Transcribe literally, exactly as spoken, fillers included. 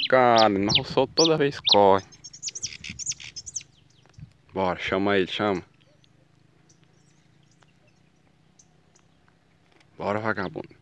escada, mas o sol toda vez corre. Bora, chama ele, chama. Bora, vagabundo.